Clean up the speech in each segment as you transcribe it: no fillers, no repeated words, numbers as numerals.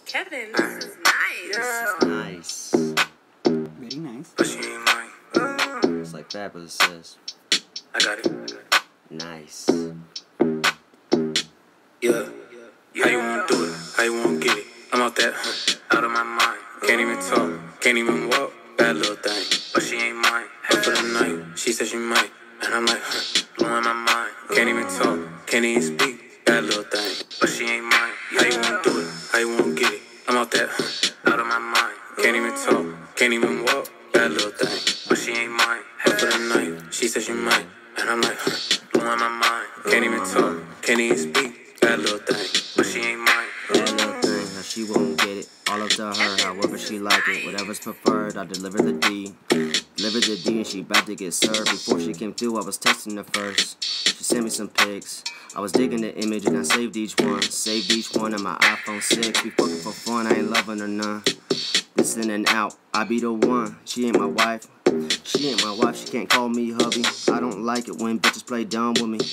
Kevin, this is nice. This is nice. Very nice. But she ain't mine. It's like that, but it says I got it. nice. Yeah. How you wanna do it? How you wanna get it? I'm out that, out of my mind. Can't even talk, can't even walk. Bad little thing, but she ain't mine. Half of the night, she said she might, and I'm like, blowing my mind. Can't even talk, can't even speak. Bad little thing, but she ain't mine. How you wanna do it? How you wanna get it? I'm out that, out of my mind. Can't even talk, can't even walk. Bad little thing, but she ain't mine. Half of the night, she said she might, and I'm like, blowing my mind. Can't even talk, can't even speak. Bad little thing, but she ain't mine. Bad little thing, how she won't get it. All up to her, however she like it. Whatever's preferred, I deliver the D. Delivered the D and she about to get served. Before she came through, I was texting her first. She sent me some pics. I was digging the image and I saved each one. Saved each one on my iPhone 6. We fucking for fun, I ain't loving her none. This in and out, I be the one. She ain't my wife. She ain't my wife, she can't call me hubby. I don't like it when bitches play dumb with me.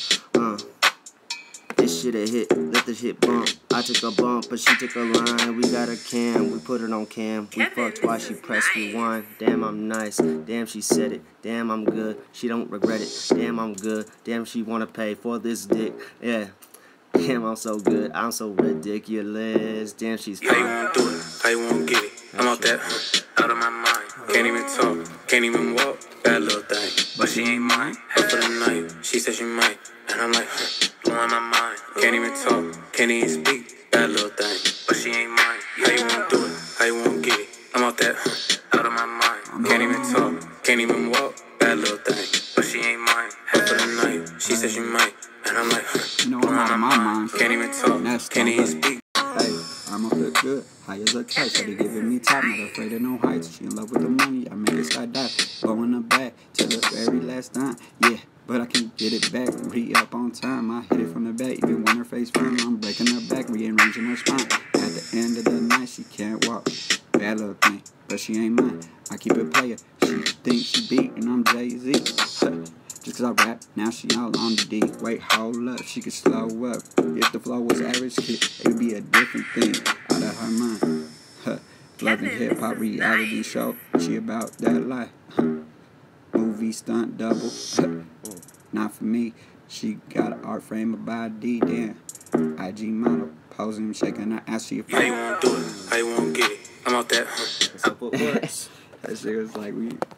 This shit a hit, let this shit bump. I took a bump, but she took a line. We got a cam, we put it on cam. We fucked twice, she pressed rewind. Damn, I'm nice. Damn, she said it. Damn, I'm good. She don't regret it. Damn, I'm good. Damn, she wanna pay for this dick. Yeah. Damn, I'm so good. I'm so ridiculous. Damn, she's fine. How you wanna do it? How you wanna get it? I'm out that, out of my mind. Can't even talk, can't even walk. Bad little thing, but she ain't mine. Half of the night, she said she might, and I'm like, blowing my mind. Can't even talk, can't even speak. Bad little thing, but she ain't mine. How you wanna do it? How you wanna get it? I'm out that, out of my mind. Can't even talk, can't even walk. Bad little thing, but she ain't mine. Half of the night, she said she might, and I'm like, I'm out of my mind. Can't even talk, can't even speak. Hey, I'ma look good, high as a kite. Shawty giving me top, not afraid of no heights. She in love with the money, I make it skydive. Go in the back till the very last time. Yeah, but I can't get it back. Re-up on time, I hit it from the back. Even when her face firm, I'm breaking her back, rearranging her spine. At the end of the night, she can't walk. Bad little thing, but she ain't mine. I keep it player. She thinks she beat, and I'm Jay-Z. Just cause I rap, now she all on the D. Wait, hold up, she could slow up. If the flow was average, it'd be a different thing. Out of her mind. Loving hip-hop reality show. She about that life. Movie stunt double. Not for me. She got an art frame of body. Damn. IG model. Posing, shaking her ass. She a How you wanna do it? How you wanna get it? I'm out that. That's how it works. That shit was like, we